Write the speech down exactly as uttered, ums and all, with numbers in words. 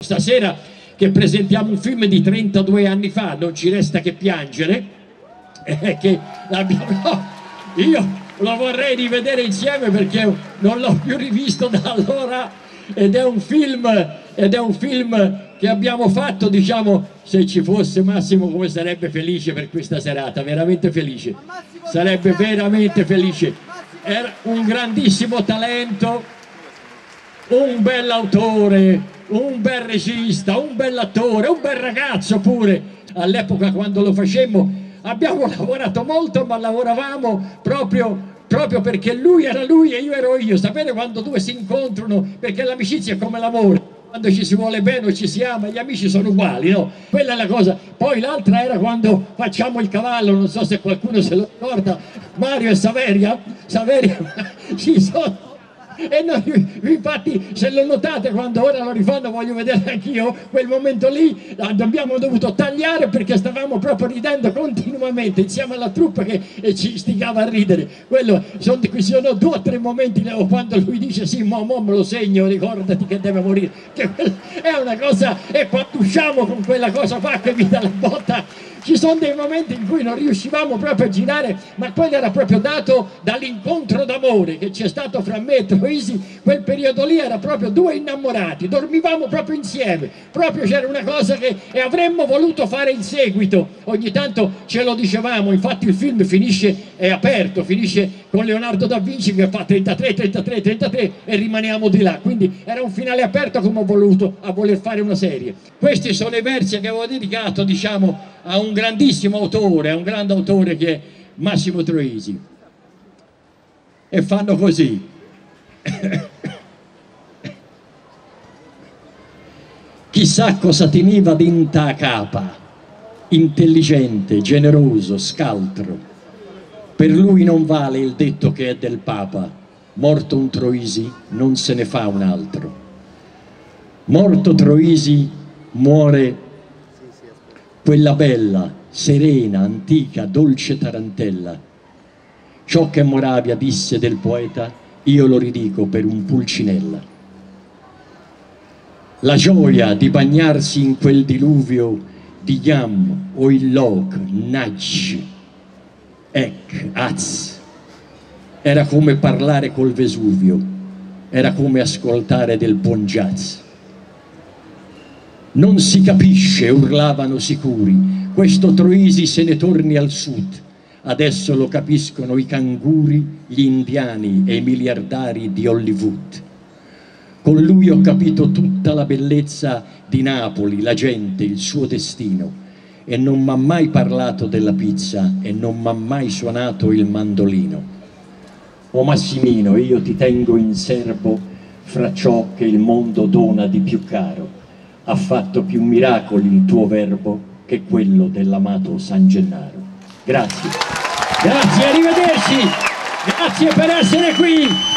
stasera che presentiamo un film di trentadue anni fa, non ci resta che piangere, eh, che abbiamo, no, io lo vorrei rivedere insieme perché non l'ho più rivisto da allora, ed è un film, ed è un film che abbiamo fatto, diciamo, se ci fosse Massimo come sarebbe felice per questa serata, veramente felice, sarebbe veramente felice. Era un grandissimo talento, un bell'autore, un bel regista, un bell'attore, un bel ragazzo pure. All'epoca quando lo facemmo abbiamo lavorato molto, ma lavoravamo proprio, proprio perché lui era lui e io ero io. Sapete quando due si incontrano, perché l'amicizia è come l'amore, quando ci si vuole bene o ci si ama, gli amici sono uguali, no? Quella è la cosa. Poi l'altra era quando facciamo il cavallo, non so se qualcuno se lo ricorda, Mario e Saveria, Saveria ci sono. E noi, infatti, se lo notate, quando ora lo rifanno, voglio vedere anch'io quel momento lì, abbiamo dovuto tagliare perché stavamo proprio ridendo continuamente insieme alla troupe che e ci stigava a ridere. Quello, sono, qui sono due o tre momenti quando lui dice sì, mo, mo me lo segno, ricordati che deve morire, che è una cosa, e quando usciamo con quella cosa qua che mi dà la botta, ci sono dei momenti in cui non riuscivamo proprio a girare, ma quello era proprio dato dall'incontro d'amore che c'è stato fra me e Troisi. Quel periodo lì era proprio due innamorati, dormivamo proprio insieme, proprio c'era una cosa che e avremmo voluto fare in seguito, ogni tanto ce lo dicevamo. Infatti il film finisce, è aperto, finisce con Leonardo da Vinci che fa trentatré, trentatré, trentatré e rimaniamo di là, quindi era un finale aperto come ho voluto a voler fare una serie. Questi sono i versi che avevo dedicato, diciamo, a un grandissimo autore, a un grande autore che è Massimo Troisi, e fanno così. Chissà cosa teneva d'inta capa, intelligente, generoso, scaltro. Per lui non vale il detto che è del Papa, morto un Troisi non se ne fa un altro. Morto Troisi muore quella bella, serena, antica, dolce tarantella. Ciò che Moravia disse del poeta, io lo ridico per un Pulcinella. La gioia di bagnarsi in quel diluvio di Yam o il Log, Naj, Ek, Az, era come parlare col Vesuvio, era come ascoltare del buon jazz. Non si capisce, urlavano sicuri, questo Troisi se ne torni al sud. Adesso lo capiscono i canguri, gli indiani e i miliardari di Hollywood. Con lui ho capito tutta la bellezza di Napoli, la gente, il suo destino. E non m'ha mai parlato della pizza e non m'ha mai suonato il mandolino. O Massimino, io ti tengo in serbo fra ciò che il mondo dona di più caro. Ha fatto più miracoli il tuo verbo che quello dell'amato San Gennaro. Grazie. Grazie, arrivederci. Grazie per essere qui.